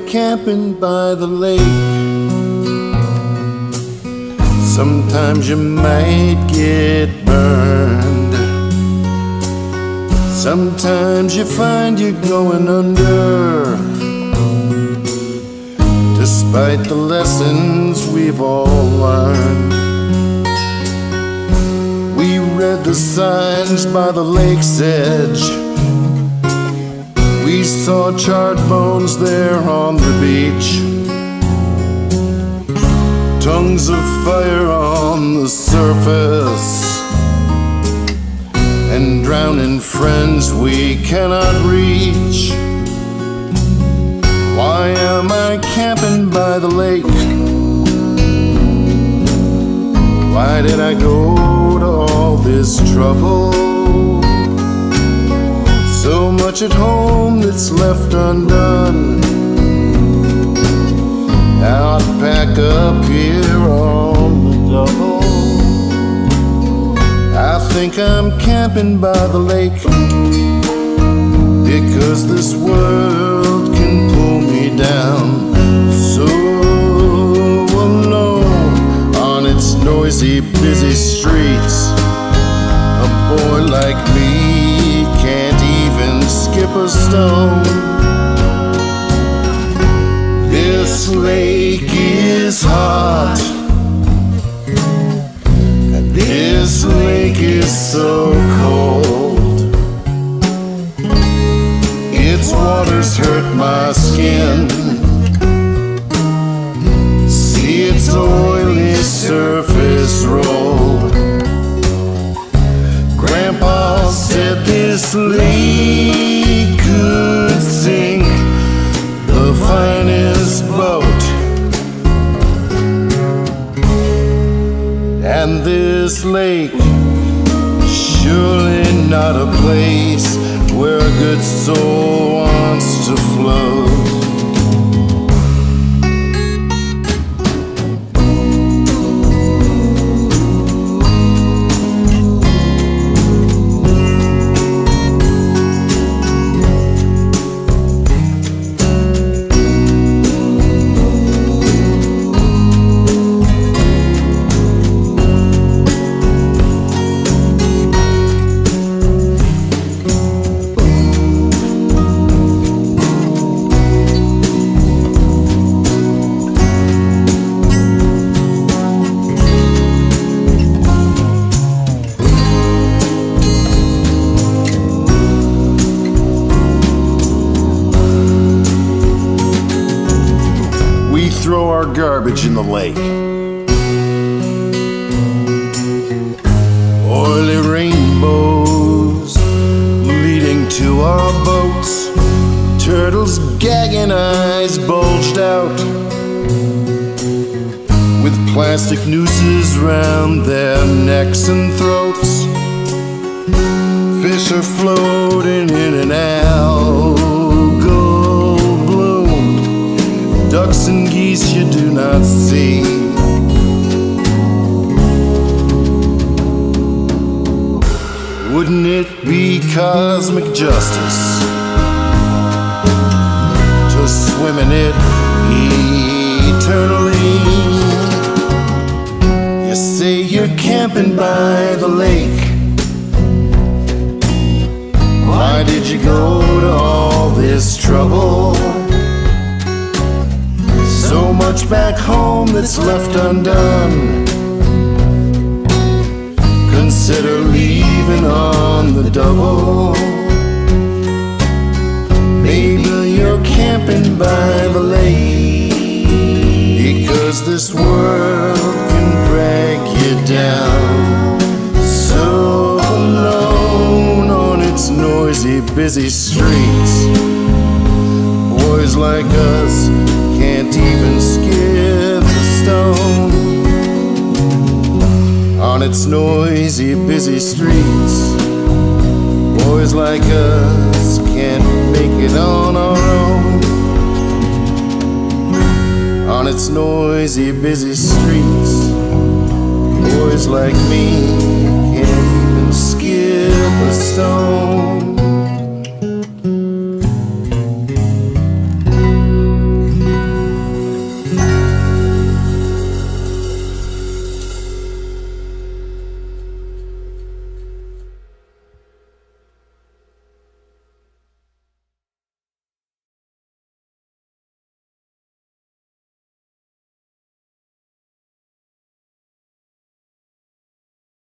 camping by the lake. Sometimes you might get burned. Sometimes you find you're going under. Despite the lessons we've all learned, we read the signs by the lake's edge. We saw charred bones there on the beach, tongues of fire on the surface, and drowning friends we cannot reach. Why am I camping by the lake? Why did I go to all this trouble? So much at home that's left undone. I'll pack up here on the double. I think I'm camping by the lake, because this world can pull me down. So alone on its noisy, busy streets, a boy like me can't even skip a stone. This lake is hot, and this lake is so cold. Its waters hurt my skin. See its oily surface roll. Grandpa said this lake could sink the finest boat. And this lake, surely not a place where a good soul wants to float. Throw our garbage in the lake. Oily rainbows leading to our boats. Turtles' gagging eyes bulged out, with plastic nooses round their necks and throats. Fish are floating in an algal bloom. Ducks and geese you do not see. Wouldn't it be cosmic justice to swim in it eternally? You say you're camping by the lake. Why did you go to all this trouble? So much back home that's left undone. Consider leaving on the double. Maybe you're camping by the lake, because this world can drag you down. So alone on its noisy, busy streets, boys like us can't even skip a stone. On its noisy, busy streets, boys like us can't make it on our own. On its noisy, busy streets, boys like me can't even skip a stone.